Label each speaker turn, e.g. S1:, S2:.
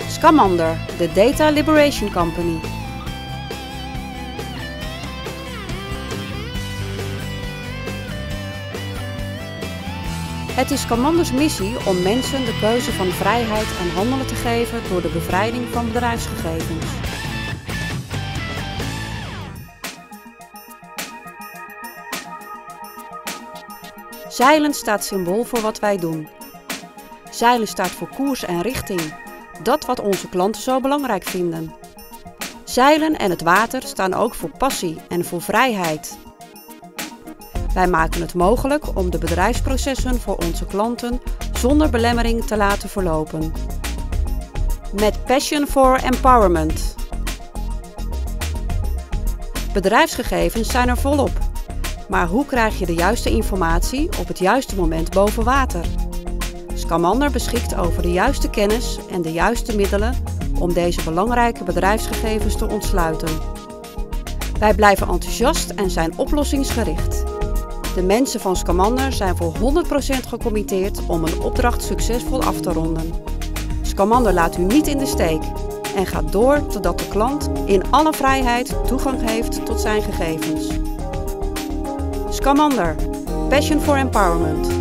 S1: Scamander, de Data Liberation Company. Het is Scamanders missie om mensen de keuze van vrijheid en handelen te geven door de bevrijding van bedrijfsgegevens. Zeilen staat symbool voor wat wij doen. Zeilen staat voor koers en richting, dat wat onze klanten zo belangrijk vinden. Zeilen en het water staan ook voor passie en voor vrijheid. Wij maken het mogelijk om de bedrijfsprocessen voor onze klanten zonder belemmering te laten verlopen. Met Passion for Empowerment. Bedrijfsgegevens zijn er volop. Maar hoe krijg je de juiste informatie op het juiste moment boven water? Scamander beschikt over de juiste kennis en de juiste middelen om deze belangrijke bedrijfsgegevens te ontsluiten. Wij blijven enthousiast en zijn oplossingsgericht. De mensen van Scamander zijn voor 100% gecommitteerd om een opdracht succesvol af te ronden. Scamander laat u niet in de steek en gaat door totdat de klant in alle vrijheid toegang heeft tot zijn gegevens. Scamander, Passion for Empowerment.